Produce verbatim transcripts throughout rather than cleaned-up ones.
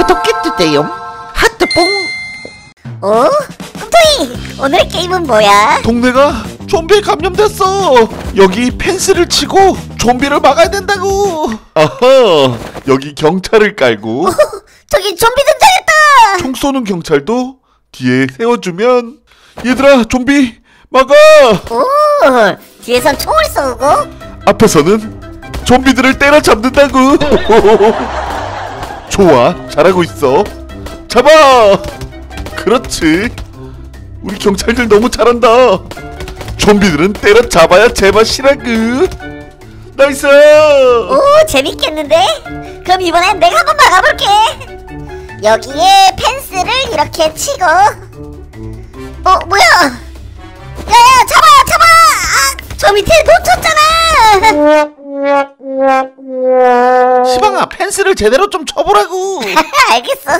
구독해주세요. 하트뽕. 어? 꿈토이, 오늘의 게임은 뭐야? 동네가 좀비에 감염됐어. 여기 펜스를 치고 좀비를 막아야 된다고. 아하, 여기 경찰을 깔고 어, 저기 좀비 등장했다. 총 쏘는 경찰도 뒤에 세워주면, 얘들아 좀비 막아. 오, 뒤에선 총을 쏘고 앞에서는 좀비들을 때려잡는다고. 좋아, 잘하고 있어. 잡아. 그렇지, 우리 경찰들 너무 잘한다. 좀비들은 때려잡아야 제맛이라구. 나이스. 오, 재밌겠는데? 그럼 이번엔 내가 한번 막아볼게. 여기에 펜스를 이렇게 치고. 어, 뭐야? 야야, 잡아 잡아. 아, 저 밑에 놓쳤잖아. 시방아, 펜스를 제대로 좀 쳐보라고. 알겠어,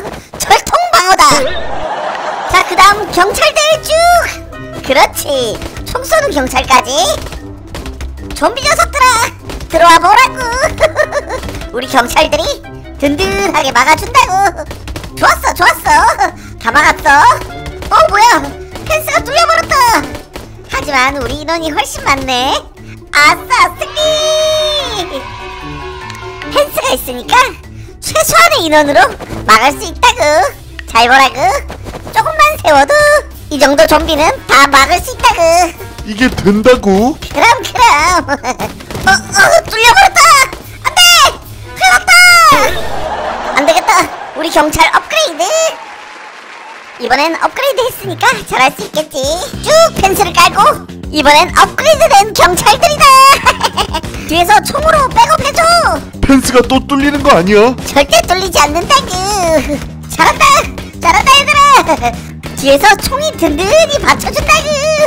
철통방어다. 자, 그 다음 경찰들 쭉. 그렇지, 총 쏘는 경찰까지. 좀비 녀석들아, 들어와 보라고. 우리 경찰들이 든든하게 막아준다고. 좋았어 좋았어, 다 막았어. 어, 뭐야, 펜스가 뚫려버렸다. 하지만 우리 인원이 훨씬 많네. 아싸, 승리. 펜스가 있으니까 최소한의 인원으로 막을 수 있다구. 잘 보라구. 조금만 세워도 이 정도 좀비는 다 막을 수 있다구. 이게 된다고? 그럼 그럼. 어, 어, 뚫려버렸다. 안돼, 큰일 났다. 안되겠다, 우리 경찰 업그레이드. 이번엔 업그레이드 했으니까 잘할 수 있겠지. 쭉 펜스를 깔고 이번엔 업그레이드된 경찰들이다. 뒤에서 총으로 백업해줘. 펜스가 또 뚫리는 거 아니야? 절대 뚫리지 않는다구. 잘한다 잘한다 얘들아. 뒤에서 총이 든든히 받쳐준다구.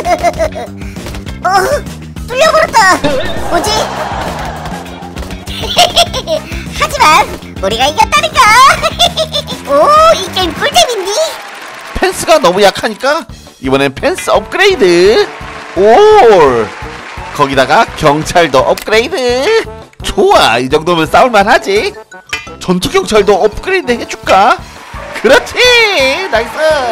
어, 뚫려버렸다. 뭐지? 하지만 우리가 이겼다니까. 오, 이 게임 꿀잼인디? 펜스가 너무 약하니까 이번엔 펜스 업그레이드. 올, 거기다가 경찰도 업그레이드. 좋아, 이 정도면 싸울만하지. 전투 경찰도 업그레이드 해줄까? 그렇지, 나이스.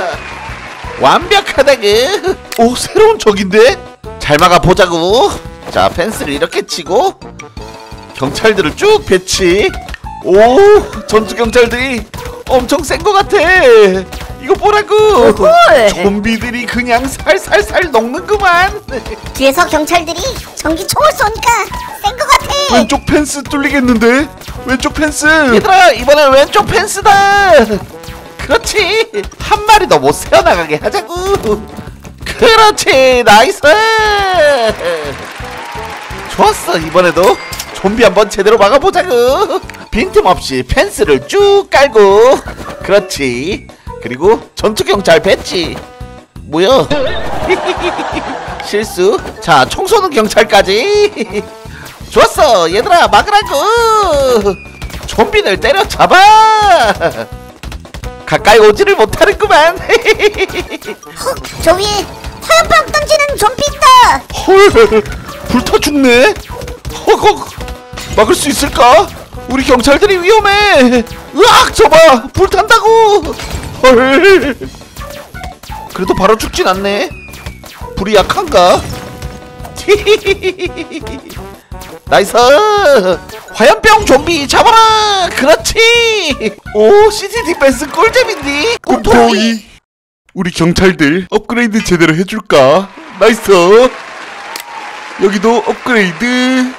완벽하다구. 오, 새로운 적인데? 잘 막아보자구. 자, 펜스를 이렇게 치고 경찰들을 쭉 배치. 오, 전투 경찰들이 엄청 센 것 같아. 이거 보라구. 헐. 좀비들이 그냥 살살살 녹는구만. 뒤에서 경찰들이 전기 총을 쏘니까 센 것 같아. 왼쪽 펜스 뚫리겠는데? 왼쪽 펜스. 얘들아, 이번엔 왼쪽 펜스다. 그렇지, 한 마리 더 못 새어나가게 하자구. 그렇지, 나이스. 좋았어, 이번에도 좀비 한번 제대로 막아보자구. 빈틈없이 펜스를 쭉 깔고. 그렇지, 그리고 전투경찰 배치. 뭐야? 실수. 자, 총 쏘는 경찰까지. 좋았어, 얘들아, 막으라고. 좀비들 때려잡아. 가까이 오지를 못하는구만. 헉, 저 위에 화염병 던지는 좀비 있다. 헐, 불타 죽네. 허걱, 막을 수 있을까? 우리 경찰들이 위험해. 으악, 저봐, 불탄다고. 헐, 그래도 바로 죽진 않네. 불이 약한가? 나이스. 화염병 좀비 잡아라. 그렇지. 오, 시티 디펜스 꿀잼인디. 꿈토이, 우리 경찰들 업그레이드 제대로 해줄까? 나이스. 여기도 업그레이드.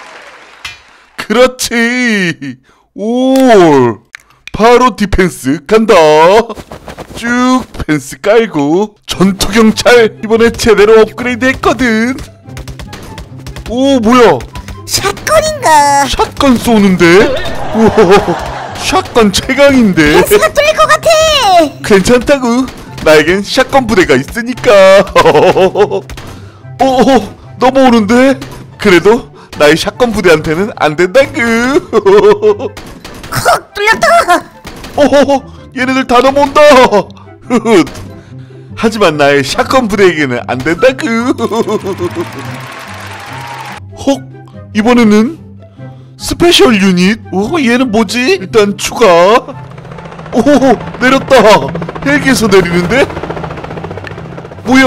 그렇지. 오, 바로 디펜스 간다. 쭉 펜스 깔고. 전투경찰 이번에 제대로 업그레이드 했거든. 오, 뭐야, 샷건인가? 샷건 쏘는데? 우와, 샷건 최강인데? 펜스가 뚫릴 것 같아. 괜찮다구. 나에겐 샷건 부대가 있으니까. 오, 넘어오는데? 그래도 나의 샷건 부대한테는 안 된다구. 헉, 뚫렸다. 오, 얘네들 다 넘어온다. 하지만 나의 샷건 부대에게는 안 된다구. 혹, 이번에는 스페셜 유닛? 오, 얘는 뭐지? 일단 추가. 오, 내렸다. 헬기에서 내리는데? 뭐야?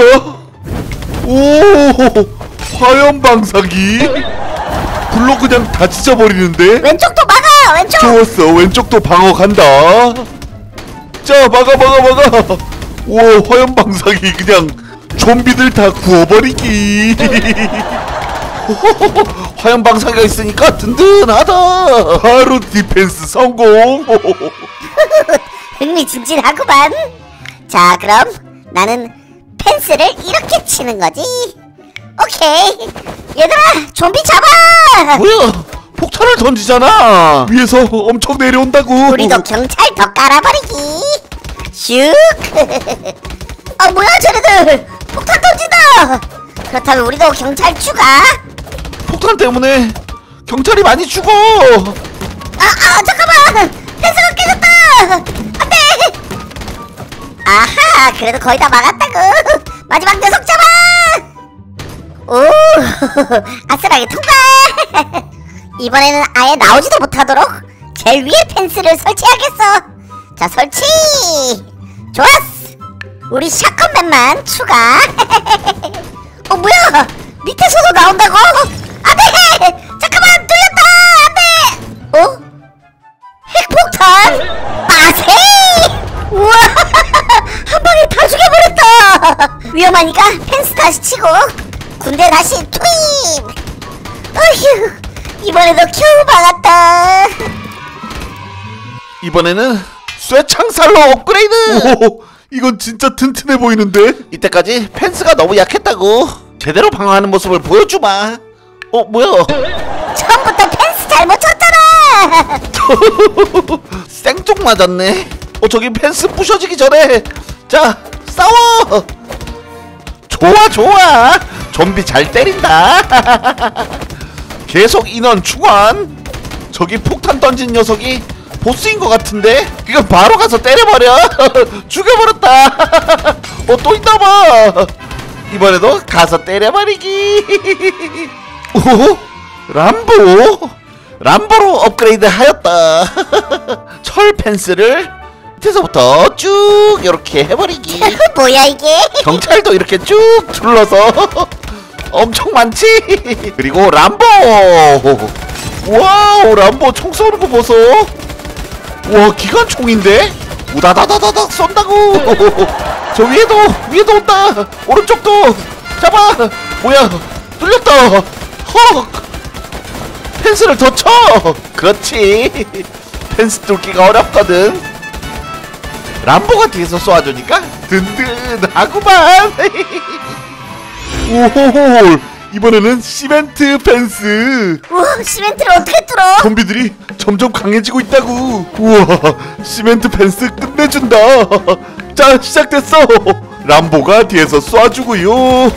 오, 화염 방사기. 불로 그냥 다 찢어버리는데? 왼쪽도 막아. 왼쪽. 좋았어. 왼쪽도 방어 간다. 자, 막아 막아 막아. 오, 화염 방사기 그냥 좀비들 다 구워버리기. 화염 방사기가 있으니까 든든하다. 바로 디펜스 성공. 흥미진진하구만. 자, 그럼 나는 펜스를 이렇게 치는 거지. 오케이. 얘들아, 좀비 잡아. 뭐야? 폭탄을 던지잖아. 위에서 엄청 내려온다고. 우리도 경찰 더 깔아버리기. 슉. 아, 뭐야 쟤네들. 폭탄 던진다. 그렇다면 우리도 경찰 추가. 폭탄 때문에 경찰이 많이 죽어. 아, 아, 잠깐만. 펜스가 깨졌다. 안돼. 아하, 그래도 거의 다 막았다고. 마지막 녀석 잡아. 오, 아슬하게 통과. 이번에는 아예 나오지도 못하도록 제일 위에 펜스를 설치하겠어. 자, 설치. 좋았어. 우리 샷건맨만 추가. 어, 뭐야? 밑에서도 나온다고? 안돼. 잠깐만, 뚫렸다. 안돼. 어? 핵폭탄? 빠세! 우와! 한 방에 다 죽여버렸다! 위험하니까 펜스 다시 치고 군대 다시 투입! 어휴, 이번에도 겨우 막았다. 이번에는 쇠창살로 업그레이드. 오, 이건 진짜 튼튼해 보이는데? 이때까지 펜스가 너무 약했다고. 제대로 방어하는 모습을 보여주마. 어, 뭐야? 처음부터 펜스 잘못 쳤잖아! 생쪽 맞았네. 어, 저기 펜스 부셔지기 전에 자, 싸워. 좋아 좋아. 좀비 잘 때린다. 계속 인원 충원. 저기 폭탄 던진 녀석이 보스인 것 같은데? 이건 바로 가서 때려버려. 죽여버렸다. 어, 또 있나봐. 이번에도 가서 때려버리기. 오, 람보. 람보로 업그레이드 하였다. 철 펜스를 밑에서부터 쭉 이렇게 해버리기. 뭐야 이게? 경찰도 이렇게 쭉 둘러서 엄청 많지. 그리고 람보. 와우, 람보 총 쏘는 거 보소. 와, 기관총인데? 우다다다다닥 쏜다고. 저 위에도 위에도 온다. 오른쪽도 잡아. 뭐야, 뚫렸다. 헉, 펜스를 더 쳐. 그렇지. 펜스 뚫기가 어렵거든. 람보가 뒤에서 쏘아주니까 든든하구만. 오호호, 이번에는 시멘트 펜스. 우와, 시멘트를 어떻게 뚫어? 좀비들이 점점 강해지고 있다고. 우와, 시멘트 펜스 끝내준다. 자, 시작됐어. 람보가 뒤에서 쏴주고요.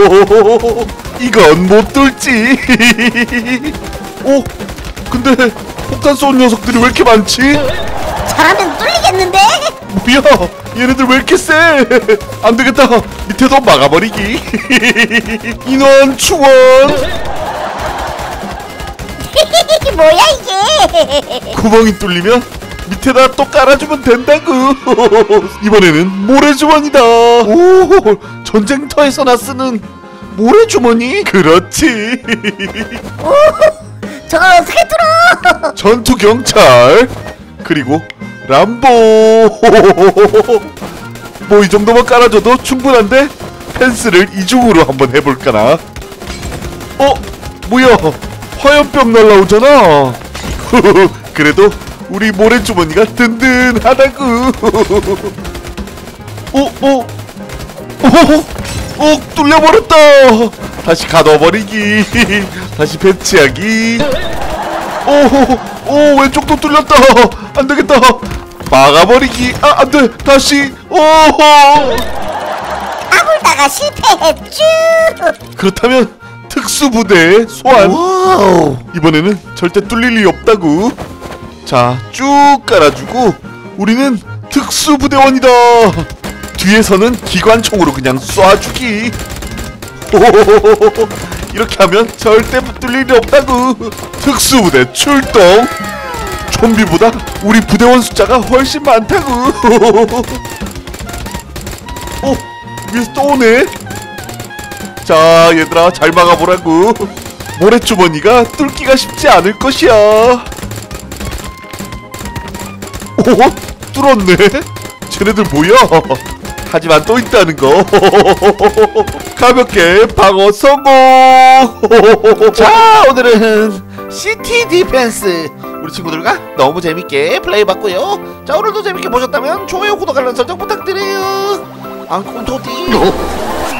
이건 못 뚫지. 오, 근데 폭탄 쏜 녀석들이 왜 이렇게 많지? 잘하면 뚫리겠는데? 뭐야, 얘네들 왜 이렇게 세? 안되겠다, 밑에도 막아버리기. 인원 충원. 뭐야 이게? 구멍이 뚫리면 밑에다 또 깔아주면 된다고. 이번에는 모래주머니다. 오, 전쟁터에서나 쓰는 모래주머니? 그렇지. 오, 저걸 어떻게 뚫어? 전투경찰. 그리고 람보. 뭐 이 정도만 깔아줘도 충분한데 펜스를 이중으로 한번 해볼까나. 어? 뭐야, 화염병 날라오잖아. 그래도 우리 모래주머니가 든든하다구. 어? 어? 어? 어? 뚫려버렸다. 다시 가둬버리기. 다시 배치하기. 오, 오, 왼쪽도 뚫렸다. 안되겠다. 막아버리기. 아, 안돼. 다시. 오호. 아물다가 실패했쥬. 그렇다면 특수부대 소환. 와우. 이번에는 절대 뚫릴 리 없다구. 자, 쭉 깔아주고 우리는 특수부대원이다. 뒤에서는 기관총으로 그냥 쏴주기. 오호호호호. 이렇게 하면 절대 뚫릴 리 없다구. 특수부대 출동. 좀비보다 우리 부대원 숫자가 훨씬 많다고. 어, 위에서 또 오네. 자, 얘들아, 잘 막아보라고. 모래주머니가 뚫기가 쉽지 않을 것이야. 오, 뚫었네. 쟤네들 뭐야? 하지만 또 있다는 거. 가볍게 방어 성공. 자, 오늘은 시티 디펜스 우리 친구들과 너무 재밌게 플레이해봤고요. 자, 오늘도 재밌게 보셨다면 좋아요, 구독, 알람 설정 부탁드려요. 앙콘토디.